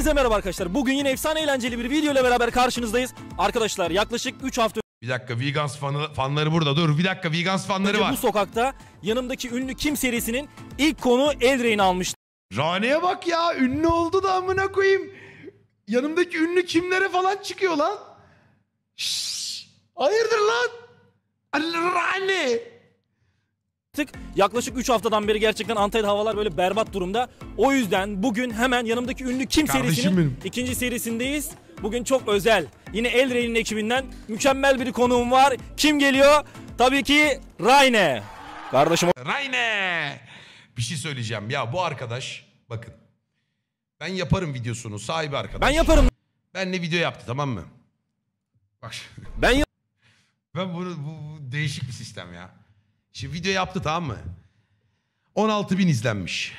Hepinize merhaba arkadaşlar. Bugün yine efsane eğlenceli bir video ile beraber karşınızdayız. Arkadaşlar yaklaşık 3 hafta Bir dakika, Vegans fanları burada. Dur bir dakika, Vegans fanları var. bu sokakta yanımdaki ünlü Kim serisinin ilk konu Eldrain'i almıştı. Rane'ye bak ya, ünlü oldu da amına koyayım. Yanımdaki ünlü kimlere falan çıkıyor lan. Şşş, hayırdır lan? Rane. Yaklaşık 3 haftadan beri gerçekten Antalya'da havalar böyle berbat durumda. O yüzden bugün hemen yanımdaki ünlü Kim serisinin ikinci serisindeyiz. Bugün çok özel. Yine Eldrain'in ekibinden mükemmel bir konuğum var. Kim geliyor? Tabii ki Rane. Kardeşim. Rane. Bir şey söyleyeceğim ya, bu arkadaş bakın. Ben yaparım videosunu, sahibi arkadaş. Ben yaparım. Benle video yaptı, tamam mı? Bak. Ben bu değişik bir sistem ya. Şimdi video yaptı, tamam mı? 16.000 izlenmiş.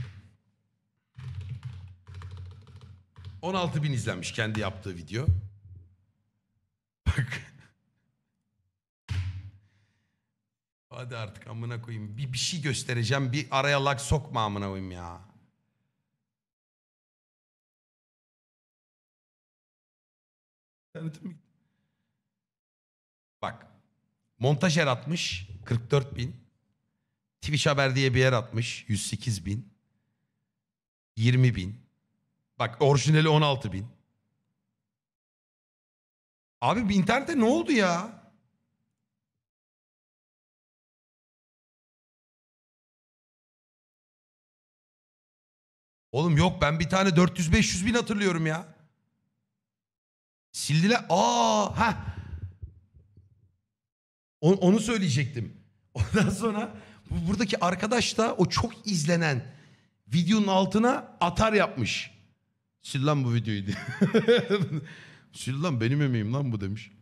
16.000 izlenmiş kendi yaptığı video. Bak. Hadi artık amına koyayım. Bir şey göstereceğim. Bir araya lag sokma amına koyayım ya. Bak. Montajer atmış 44.000. Twitch Haber diye bir yer atmış 108.000. 20.000. Bak orijinali 16.000. Abi bir internette ne oldu ya? Oğlum yok, ben bir tane 400-500 bin hatırlıyorum ya. Sildiler. Ha. Onu söyleyecektim. Ondan sonra buradaki arkadaş da o çok izlenen videonun altına atar yapmış. Sil lan bu videoyu diye. Sil lan, benim emeğim lan bu demiş.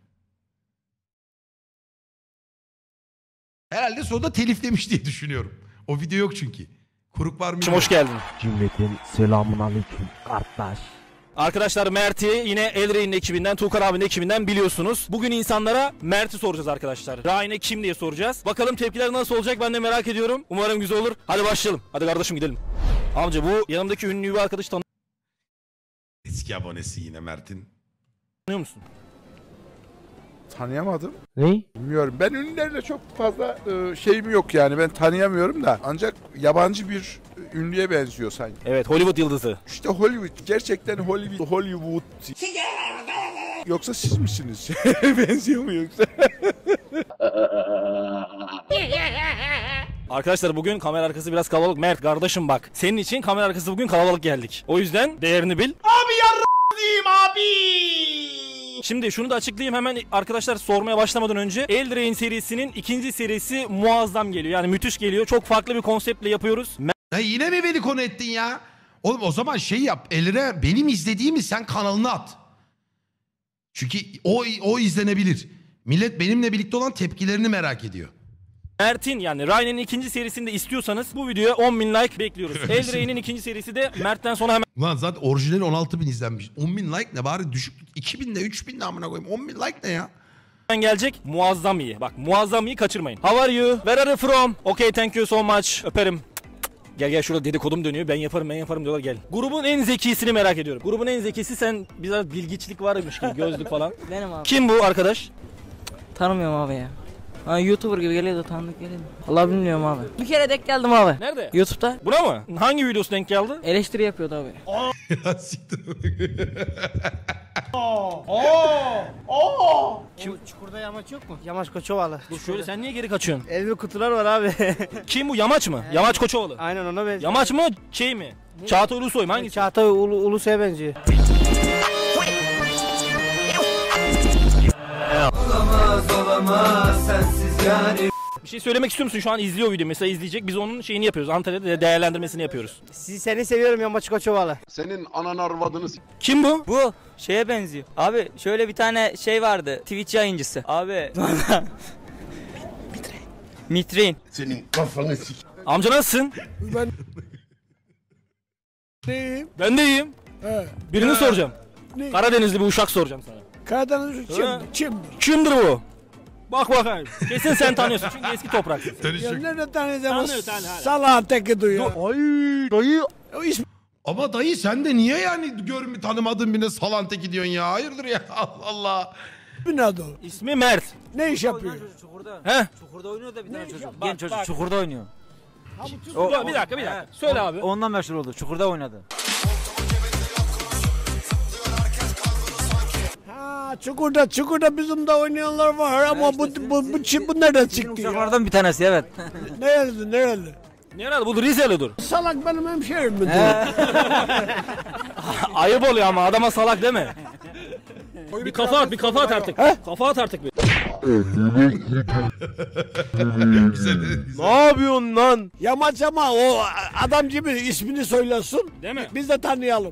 Herhalde sonunda teliflemiş diye düşünüyorum. O video yok çünkü. Kuruk var mı? hoş geldin. Cümletin selamun aleyküm kardeş. Arkadaşlar Mert'i yine Eldrain'in ekibinden, Tuğkan abinin ekibinden biliyorsunuz. Bugün insanlara Mert'i soracağız arkadaşlar. Rane kim diye soracağız. Bakalım tepkiler nasıl olacak, ben de merak ediyorum. Umarım güzel olur. Hadi başlayalım. Hadi kardeşim gidelim. Amca bu yanımdaki ünlü bir arkadaş tanıyor Eski abonesi yine Mert'in. musun? Tanıyamadım. Ne? Bilmiyorum. Ben ünlülerle çok fazla şeyim yok yani. Ben tanıyamıyorum da. Ancak yabancı bir ünlüye benziyor sanki. Evet, Hollywood yıldızı. İşte Hollywood. Gerçekten Hollywood. Yoksa siz misiniz? Benziyor mu yoksa? Arkadaşlar bugün kamera arkası biraz kalabalık. Mert kardeşim bak. Senin için kamera arkası bugün kalabalık geldik. O yüzden değerini bil. Abi yarrağım abi. Şimdi şunu da açıklayayım hemen arkadaşlar, sormaya başlamadan önce. Eldrain serisinin ikinci serisi muazzam geliyor. Yani müthiş geliyor. Çok farklı bir konseptle yapıyoruz. Ya yine mi beni konu ettin ya? Oğlum o zaman şey yap. Elire benim izlediğimi sen kanalına at. Çünkü o izlenebilir. Millet benimle birlikte olan tepkilerini merak ediyor. Mert'in yani Ryan'in ikinci serisinde istiyorsanız bu videoya 10.000 like bekliyoruz. Eldrain'in ikinci serisi de Mert'ten sonra hemen Ulan zaten orijinali 16.000 izlenmiş. 10.000 like ne bari, düşük. 2.000 de 3.000 de amına koyayım. 10.000 like ne ya? gelecek. Muazzam iyi. Bak muazzam iyi, kaçırmayın. How are you? Where are you from? Okay, thank you so much. Öperim. Gel şurada dedikodum dönüyor. Ben yaparım diyorlar, gel. Grubun en zekisini merak ediyorum. Grubun en zekisi sen, biraz bilgiçlik varmış gibi, gözlük falan. Benim abi. Kim bu arkadaş? Tanımıyorum abi ya. Ha, YouTuber gibi geliyordu, tanıdık geliyordu. Allah bilmiyorum abi. Bir kere denk geldim abi. Nerede? YouTube'da. Buna mı? Hangi videosu denk geldi? Eleştiri yapıyordu abi. Ya siktir. Çukurda yamaç yok mu? Yamaç Koçovalı. Dur şöyle, sen niye geri kaçıyorsun? Elvi kutular var abi. Kim bu, Yamaç mı? Yamaç Koçovalı. Aynen ona benziyor. Yamaç mı şey mi? Çağatay Ulusoy mu, hangisi? Çağatay Ulusoy'a benziyor. Olamaz sensiz yani. Bir şey söylemek istiyor musun? Şu an izliyor video mesela, izleyecek. Biz onun şeyini yapıyoruz. Antalya'da değerlendirmesini yapıyoruz. Seni seviyorum Yamaç Koçovalı. Senin anan arvadını Kim bu? Bu şeye benziyor. Abi şöyle bir tane şey vardı. Twitch yayıncısı. Abi. Mitrein. senin kafanı sik. Amca nasılsın? Ben de iyiyim. Birini soracağım. Karadenizli bir uşak soracağım sana. Karadeniz kimdir? Kimdir bu? Bak bakayım. Kesin sen tanıyorsun çünkü eski topraksın. Ya nerede tanıyacağım? Tanıyor. Salağın teki duyuyor. Ay dayı. O ismi Ama dayı sen de niye yani tanımadığın birine salanteki diyorsun ya? Hayırdır ya Allah Allah. Ne adı? İsmi Mert. Ne iş yapıyor? Çukurda. He? Çukurda oynuyor da bir tane çocuk. Bak, Genç çocuk bak. Çukurda oynuyor. Dur, bir dakika. Söyle abi. Ondan meşhur oldu. Çukurda oynadı. Ha, Çukurda bizim de oynayanlar var ama bu nereden çıktı ya? Uşaklardan bir tanesi evet. Nereli? Nerede? Bu Rizeli'dir. Salak benim hemşehrim mi? Ayıp oluyor ama adama salak deme. Bir kafa at artık. Kafa at artık bir. Ne yapıyorsun lan? Yamaç ama o adam gibi ismini söylesin. Değil mi? Biz de tanıyalım.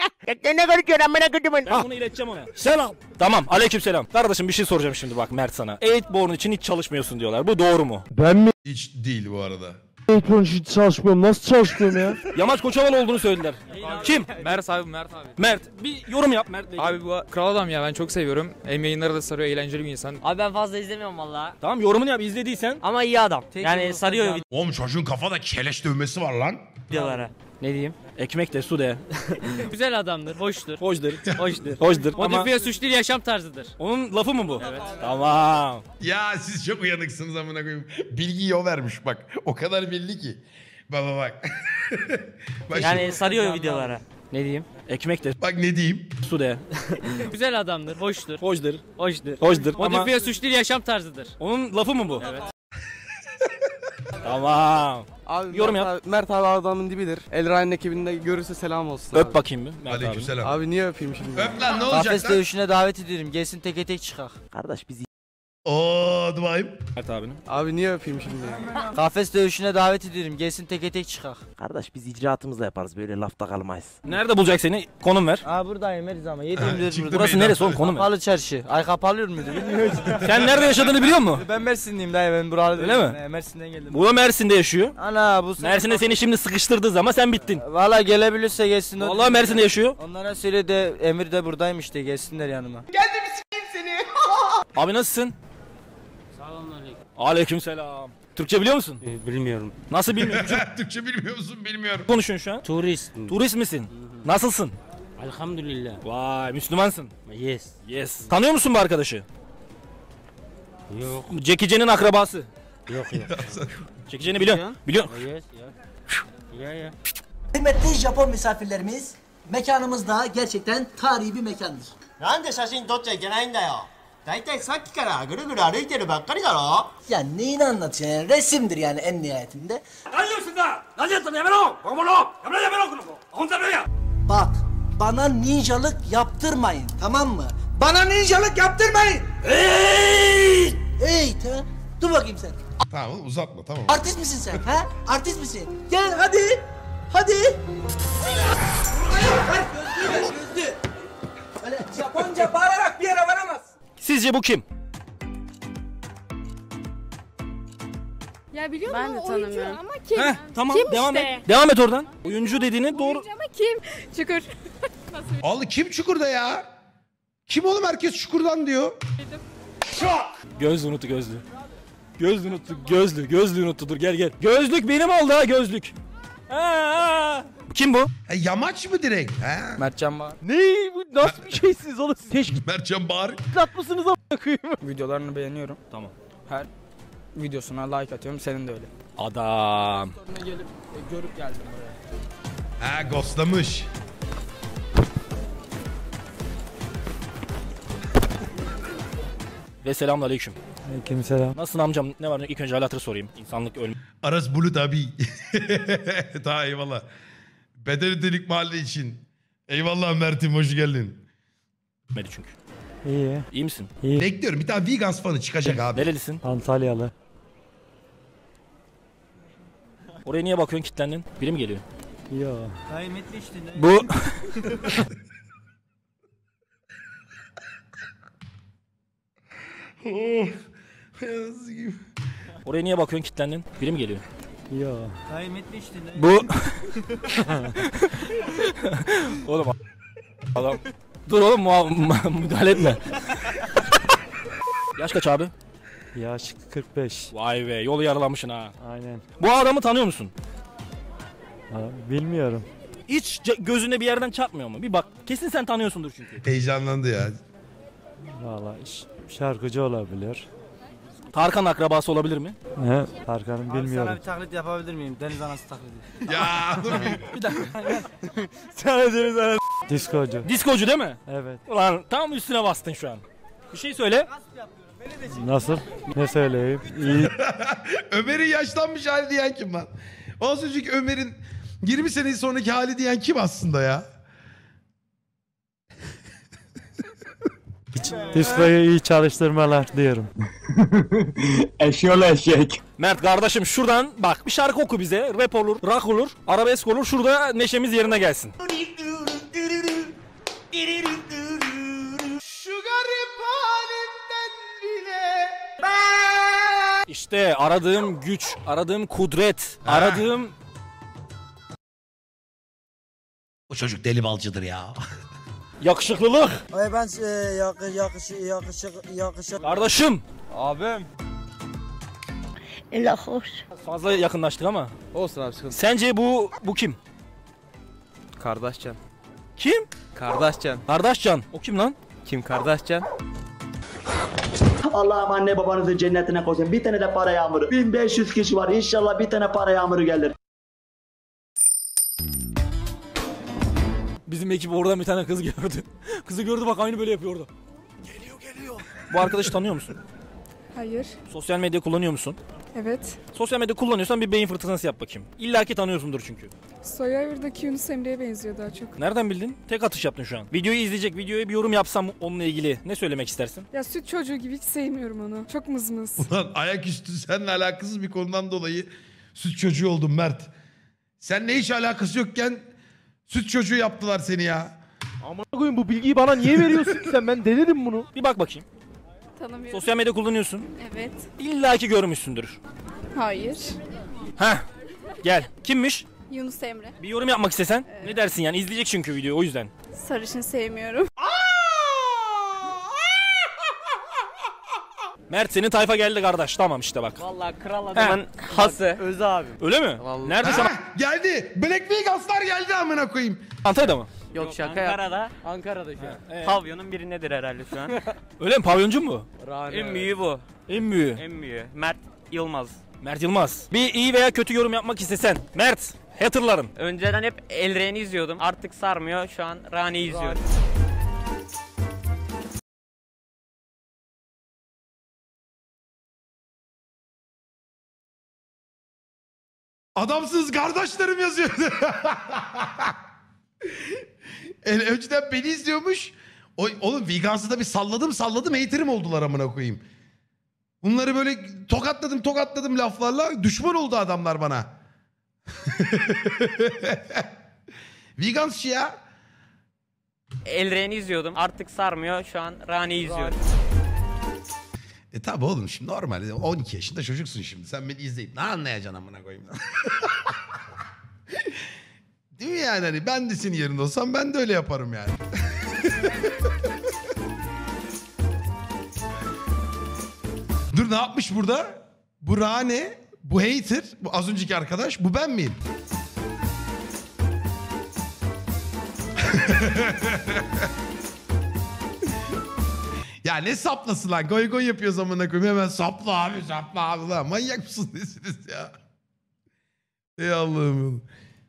Ben bunu ileteceğim ona. Selam. Tamam, aleykümselam. Kardeşim bir şey soracağım şimdi bak Mert sana. Eightborn için hiç çalışmıyorsun diyorlar. Bu doğru mu? Ben mi Hiç değil bu arada. hiç çalışmıyorum? Nasıl çalışmıyorum ya? Yamaç Koçovalı olduğunu söylediler. Kim? Mert abi. Mert. Bir yorum yap Mert. Abi bu kral adam ya, ben çok seviyorum. Hem yayınları da sarıyor, eğlenceli bir insan. Abi ben fazla izlemiyorum valla. Tamam yorumunu yap izlediysen. Ama iyi adam. Yani sarıyor Oğlum çocuğun kafada keleş dövmesi var lan. videolara. Ne diyeyim? Ekmek de su de. Güzel adamdır, hoştur. Hoşdur. Hoşdur. Ama Modifiye suç değil, yaşam tarzıdır. onun lafı mı bu? Evet. Tamam. Ya siz çok uyanıksınız amına koyayım. Bilgiyi o vermiş bak. O kadar belli ki. Bak. Bak, Yani sarıyor videolara. Ne diyeyim? Ekmek de bak ne diyeyim. su de. Güzel adamdır, hoştur. Hoşdur. Ama Modifiye suç değil, yaşam tarzıdır. onun lafı mı bu? Evet. Tamam. Abi Yorum yap. Mert abi adamın dibidir. Elray'ın ekibinde görürse selam olsun Öp abi. bakayım bir. Mert abi. Aleykümselam. Abi niye öpeyim şimdi? Öp lan ne olacak Kafes lan? dövüşüne davet ediyorum. Gelsin teke tek çıkak. Kardeş biz Oo dur bakayım. Mert abinin. Abi niye öpeyim şimdi? Kafes dövüşüne davet ediyorum. Gelsin teke tek çıkak. kardeş biz icraatımızla yaparız. Böyle lafta kalmayız. Nerede bulacak seni? Konum ver. Aa buradayım her zaman. Ha, 7/24 çıktı burada. Burası meydan. neresi oğlum konum ver. Kapalı çarşı. Ay kapalıyor muydu bilmiyorum. Sen nerede yaşadığını biliyor musun? Ben Mersinliyim dayı, ben buralı Öyle değilim. mi? Mersin'den geldim. Bu da Mersin'de yaşıyor. Ana bu Mersin'de seni şimdi sıkıştırdığı zaman sen bittin. Valla gelebilirse gelsin. Vallahi Mersin'de yaşıyor. Onlara söyle de Emir de buradayım işte, gelsinler yanıma. Abi nasılsın? Aleykümselam. Türkçe biliyor musun? Bilmiyorum. Nasıl bilmiyorsun? Türkçe bilmiyor musun? Bilmiyorum. Konuşuyorsun şu an. Turist. Turist misin? Nasılsın? Elhamdülillah. Vay Müslümansın. Yes. Yes. Tanıyor musun bu arkadaşı? Yok. Jackie Chan'ın akrabası. Yok. Jackie Chan'ı biliyorsun. Biliyorsun. Yes. Ya. Kıymetli Japon misafirlerimiz, mekanımız da gerçekten tarihi bir mekandır. なんで写真撮っちゃいけないんだよ。だいたいさっきからぐるぐる歩いてるばっかりだろ。 Yani neyini anlatıyor yani resimdir yani en nihayetinde. Bak bana ninjalık yaptırmayın, tamam mı? Bana ninjalık yaptırmayın. Hey ha? Dur bakayım sen. Tamam oğlum, uzatma tamam. Artist misin sen ha? Artist misin? Gel hadi. Hadi. Gözlü. Öyle Japonca bağırarak bir yere varamaz. Sizce bu kim? Ya biliyorum Ben de ama oyuncu tanımıyorum. ama kim? Heh, tamam Kim devam işte? et. Devam et oradan. Oyuncu dediğini doğru. Oyuncu ama kim? Çukur. Allah kim çukurda ya? Kim oğlum herkes çukurdan diyor. Gözlü unuttu gözlü. Gözlü unuttu gözlü unuttu dur gel. Gözlük benim oldu ha gözlük. Kim bu? Yamaç mı direkt? He? Mertcan var. Ne? Bu nasıl bir şeysiniz oğlum? Siz teşkilat Mertcan Bağır. mısınız a**a koyayım? Videolarını beğeniyorum. Tamam. Her videosuna like atıyorum. Senin de öyle. Adam. Sonra gelip görüp geldim buraya. Ha ghostlamış. Ve selamünaleyküm. Aleykümselam. Nasılsın amcam? Ne var? İlk önce hal hatırı sorayım. İnsanlık ölmedi Aras Bulut abi. Daha eyvallah. Bedelüdelik mahalle için. Eyvallah Mert'im hoş geldin. çünkü. İyi. İyi misin? Bekliyorum bir tane Vegans fanı çıkacak abi. Nerelisin? Antalyalı. Oraya niye bakıyorsun kilitlendin? Biri mi geliyor? Yo. Kıymetli işte. Bu... Oraya niye bakıyorsun kilitlendin? Biri mi geliyor? Yo. Kıymetli işte. Bu... Oğlum adam... Dur oğlum müdahale etme. Yaş kaç abi? Yaş 45. Vay be yolu yaralamışsın ha. Aynen. Bu adamı tanıyor musun? Ha, bilmiyorum. Hiç gözüne bir yerden çarpmıyor mu? Bir bak. Kesin sen tanıyorsundur çünkü. Heyecanlandı ya. Valla şarkıcı olabilir. Tarkan akrabası olabilir mi? He, Tarkan'ı bilmiyorum. Sana bir taklit yapabilir miyim? Deniz anası taklidi. Ya dur Bir dakika. Sen Deniz anası. Diskocu. Diskocu değil mi? Evet. Ulan tam üstüne bastın şu an. Bir şey söyle. Nasıl? Ne söyleyeyim? İyi. Ömer'in yaşlanmış hali diyen kim lan? Az önceki Ömer'in 20 sene sonraki hali diyen kim aslında ya? Diskoyu iyi çalıştırmalar diyorum. Eşyol eşek. Mert kardeşim şuradan bak bir şarkı oku bize. Rap olur, rock olur, arabesk olur. Şurada neşemiz yerine gelsin. İşte aradığım güç, aradığım kudret, aradığım... O çocuk deli balcıdır ya. Yakışıklılık. Ay ben yakışık. Kardeşim. Abim. La hoş. Fazla yakınlaştık ama. Olsun abi sıkıntı. Sence bu kim? Kardeşcan. Kim? Kardeşcan. Kardeşcan. O kim lan? Kim Kardeşcan? Allah'ım anne babanızı cennetine koysun. Bir tane de para yağmuru. 1500 kişi var. İnşallah bir tane para yağmuru gelir. Bizim ekip orada bir tane kız gördü. Kızı gördü bak aynı böyle yapıyordu. Geliyor. Bu arkadaşı tanıyor musun? Hayır. Sosyal medya kullanıyor musun? Evet. Sosyal medya kullanıyorsan bir beyin fırtınası yap bakayım. İlla ki tanıyorsundur çünkü. Survivor'daki Yunus Emre'ye benziyor daha çok. Nereden bildin? Tek atış yaptın şu an. Videoyu izleyecek, videoya bir yorum yapsam onunla ilgili ne söylemek istersin? Ya süt çocuğu gibi hiç sevmiyorum onu. Çok mızmız. Ulan ayaküstü seninle alakasız bir konudan dolayı süt çocuğu oldum Mert. Seninle hiç alakası yokken süt çocuğu yaptılar seni ya. Amına koyayım bu bilgiyi bana niye veriyorsun ki sen? Ben delerim bunu. Bir bak bakayım. Tanımıyorum. Sosyal medya kullanıyorsun. Evet. İlla ki görmüşsündür. Hayır. Heh. Gel. Kimmiş? Yunus Emre. Bir yorum yapmak istesen ne dersin yani? İzleyecek çünkü videoyu o yüzden. Sarışın sevmiyorum. Mert senin tayfa geldi kardeş. Tamam işte bak. Vallahi kral adamın hası. Öz abi. Öyle mi? Vallahi. Nerede sana? Geldi. Black Vegas'lar geldi amına koyayım. Antalya'da mı? Yok şaka Ankara'da. Ankara'da şu an. Pavyonun birindedir herhalde şu an. Öyle mi? Pavyoncu mu? En büyüğü bu. En büyüğü. En büyüğü. Mert Yılmaz. Mert Yılmaz. Bir iyi veya kötü yorum yapmak istesen. Mert. Hatırlarım. Önceden hep Elren'i izliyordum. Artık sarmıyor. Şu an Rani'yi izliyorum. Adamsız kardeşlerim yazıyor. Önceden beni izliyormuş. Oğlum Vegas'ı da bir salladım haterim oldular amına koyayım. Bunları böyle tokatladım laflarla düşman oldu adamlar bana. Vegansçı ya. Elren'i izliyordum. Artık sarmıyor. Şu an Rani'yi izliyorum. Tabi oğlum şimdi normal 12 yaşında çocuksun şimdi. Sen beni izleyip ne anlayacaksın amına koyayım. Değil mi yani hani ben de senin yerinde olsam ben de öyle yaparım yani. Dur ne yapmış burada? Bu Rane, bu hater, bu az önceki arkadaş, bu ben miyim? Ya ne saplası lan? Goy goy yapıyor zamanına koyayım. Hemen sapla abi lan. Manyak mısın nesiniz ya? Ey Allah'ım.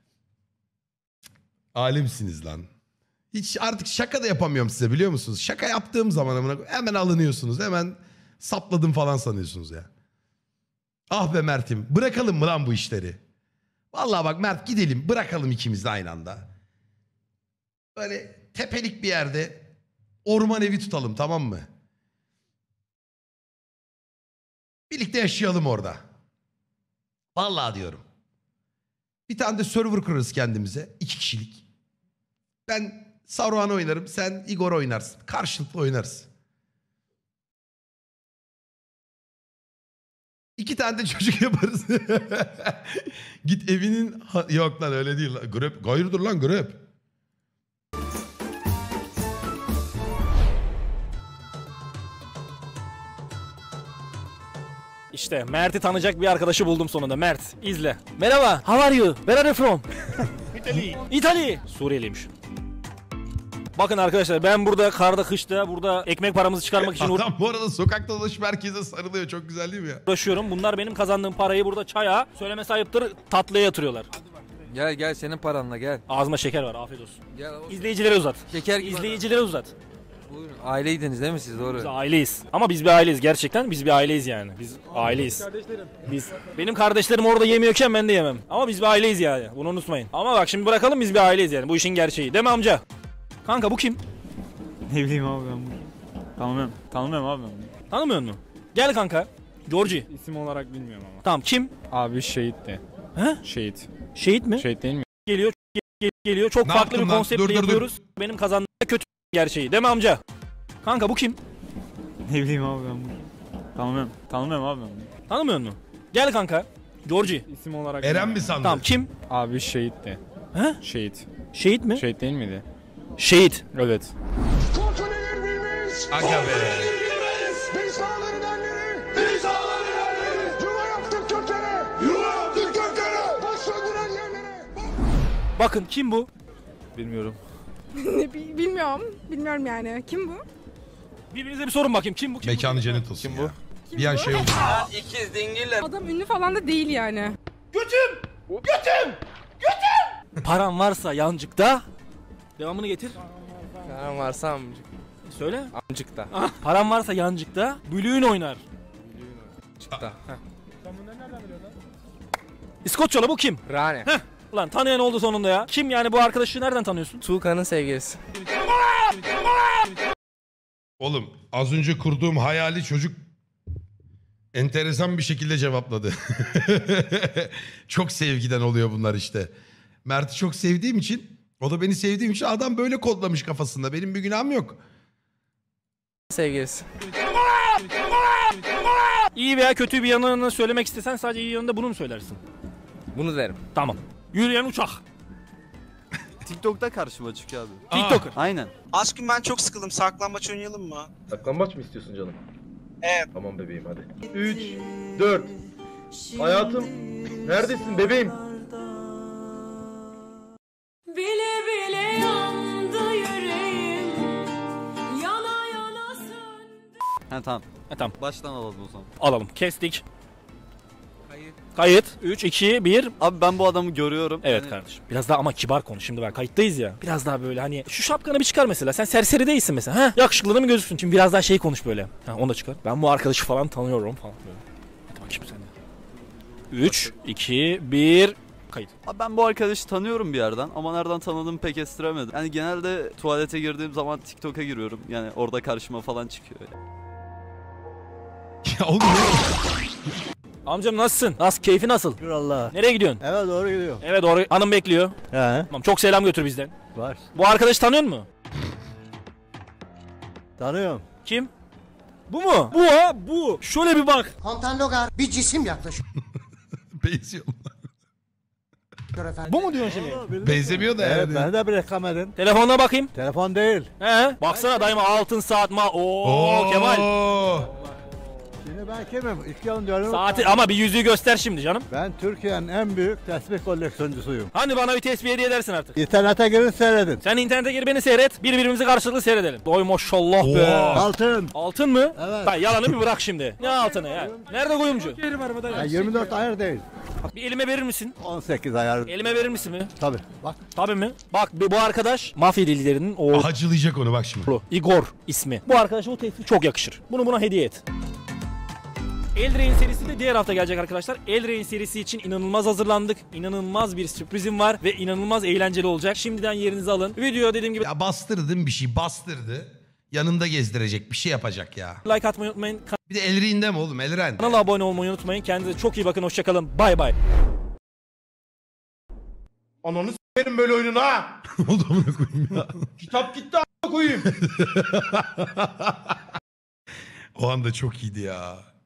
Alemsiniz lan. Hiç artık şaka da yapamıyorum size biliyor musunuz? Şaka yaptığım zaman hemen alınıyorsunuz. Hemen sapladım falan sanıyorsunuz ya. Ah be Mert'im. Bırakalım mı lan bu işleri? Vallahi bak Mert gidelim. Bırakalım ikimiz de aynı anda. Böyle tepelik bir yerde orman evi tutalım tamam mı? Birlikte yaşayalım orada. Vallahi diyorum. Bir tane de server kurarız kendimize. 2 kişilik. Ben Saruhan oynarım. Sen Igor oynarsın. Karşılıklı oynarız. 2 tane de çocuk yaparız. Git evinin... Yok lan öyle değil. Gröp. Hayırdır lan gröp. İşte Mert'i tanıyacak bir arkadaşı buldum sonunda. Mert izle. Merhaba. How are you? Where are you from? İtalya. Suriyeliymiş. Bakın arkadaşlar ben burada karda kışta burada ekmek paramızı çıkarmak için Adam bu arada sokakta dolaşıp herkese sarılıyor. Çok güzel değil mi ya? uğraşıyorum. Bunlar benim kazandığım parayı burada çaya, söyleme sayıptır, tatlıya yatırıyorlar. Gel gel senin paranla gel. Ağzıma şeker var, afiyet olsun. Gel. İzleyicilere uzat. Şeker gibi. İzleyicilere uzat. Buyurun. Aileydiniz değil mi siz, doğru? Biz aileyiz. Ama biz bir aileyiz gerçekten. Biz bir aileyiz yani. Biz aileyiz. Benim kardeşlerim orada yemiyorken ben de yemem. Ama biz bir aileyiz yani. Bunu unutmayın. Ama bak şimdi bırakalım, biz bir aileyiz yani. Bu işin gerçeği. Değil mi amca? Kanka bu kim? Ne bileyim abi ben bunu. Tanımıyorum abi ben bunu. Tanımıyor musun? Gel kanka. Georgie. İsim olarak bilmiyorum ama. Tamam kim? Abi şehit de. He? Şehit. Şehit mi? Şehit değil mi? Geliyor. Çok Ne farklı bir yaptın lan? konseptle Dur. yapıyoruz. Benim kazandığım kötü gerçeği. Değil mi amca? Kanka bu kim? Ne bileyim abi ben bunu. Tanımıyorum abi ben bunu. Tanımıyor musun? Gel kanka. Georgie. İsim olarak Eren mi sandın? Tamam kim? Abi şehit de. He? Şehit. Şehit mi? Şehit değil miydi? Şehit. Evet. Aga be. Bakın kim bu? Bilmiyorum. Bilmiyorum yani. Kim bu? Birbirinize bir sorun bakayım. Kim bu? Mekanı cennet olsun Kim ya. bu? Bir an şey oldu. İkiz dingiller. Adam ünlü falan da değil yani. Paran varsa yancıkta. Devamını getir. Param varsa amcık. Söyle. Amcıkta. Paran varsa yancıkta. Bülüğün oynar. Amcıkta. İskoçyalı bu kim? Rane. Heh. Ulan tanıyan oldu sonunda ya. Kim yani bu arkadaşı nereden tanıyorsun? Tuğkan'ın sevgilisi. Oğlum az önce kurduğum hayali çocuk enteresan bir şekilde cevapladı. Çok sevgiden oluyor bunlar işte. Mert'i çok sevdiğim için, o da beni sevdiğim için adam böyle kodlamış kafasında. Benim bir günahım yok. Sevgilisi. İyi veya kötü bir yanını söylemek istesen sadece iyi yanında bunu mu söylersin? Bunu derim. Tamam. Yürüyen uçak. TikTok'ta karşıma çıkıyor abi. TikToker. Aynen. Aşkım ben çok sıkıldım. Saklambaç oynayalım mı? Saklambaç mı istiyorsun canım? Evet. Tamam bebeğim hadi. 3, 4. Hayatım neredesin bebeğim? Bile bile yandı yüreğim. Yana yana söndü. Tamam. Tamam. Baştan alalım o zaman. Alalım. Kestik. Kayıt. 3, 2, 1. Abi ben bu adamı görüyorum. Evet kardeşim. Biraz daha ama kibar konuş. Şimdi ben kayıttayız ya. Biraz daha böyle hani şu şapkanı bir çıkar mesela. Sen serseri değilsin mesela. Ha? Yakışıklı mı gözüksün? Şimdi biraz daha şey konuş böyle. Ha, onu da çıkar. Ben bu arkadaşı falan tanıyorum falan böyle. Hadi bakayım sen de. 3, 2, 1. Kayıt. Abi ben bu arkadaşı tanıyorum bir yerden ama nereden tanıdığımı pek estiremedim. Yani genelde tuvalete girdiğim zaman TikTok'a giriyorum. Yani orada karşıma falan çıkıyor. Ya oğlum Amcam nasılsın? Nasıl? Keyfi nasıl? Allah. Nereye gidiyorsun? Eve doğru gidiyor. Eve doğru. Hanım bekliyor. He. Tamam, çok selam götür bizden. Var. Bu arkadaşı tanıyor musun? Tanıyorum. Kim? Bu mu? Bu ha? Bu. Şöyle bir bak. Kontan Logar bir cisim yaklaşıyor. benziyor. Bu mu diyorsun şimdi? Benzemiyor da Evet, yani. ben de bir reklam edin. Telefonuna bakayım. Telefon değil. He. Baksana daima altın saat Oo Kemal. Şimdi ben kimim? 2 yıl diyorum. Saati ama bir yüzüğü göster şimdi canım. Ben Türkiye'nin en büyük tesbih koleksiyoncusuyum. Hani bana bir tesbih hediye edersin artık. İnternete girin seyredin. Sen internete gir beni seyret. Birbirimizi karşılıklı seyredelim. Oy maşallah be. Altın. Altın mı? Evet. Hayır, yalanı bir bırak şimdi. Ne altını ya? Nerede kuyumcu? Ya 24 ayar değil. Bir elime verir misin? 18 ayar. Elime verir misin mi? Tabii. Bak. Tabii mi? Bak bu arkadaş mafya delilerinin o Hacılayacak onu bak şimdi. Igor ismi. Bu arkadaşa bu tesbih çok yakışır. Bunu buna hediye et. Eldrain serisi de diğer hafta gelecek arkadaşlar. Eldrain serisi için inanılmaz hazırlandık. İnanılmaz bir sürprizim var ve inanılmaz eğlenceli olacak. Şimdiden yerinizi alın. Video dediğim gibi Ya bastırdın bir şey bastırdı. Yanında gezdirecek bir şey yapacak ya. like atmayı unutmayın. Bir de Elren'de mi oğlum Elren? Kanala abone olmayı unutmayın. Kendinize çok iyi bakın. Hoşçakalın. Bay bay. Ananı s**erim böyle oyunun ha. Ne oldu amına koyayım ya? Kitap gitti a**a koyayım. O anda çok iyiydi ya.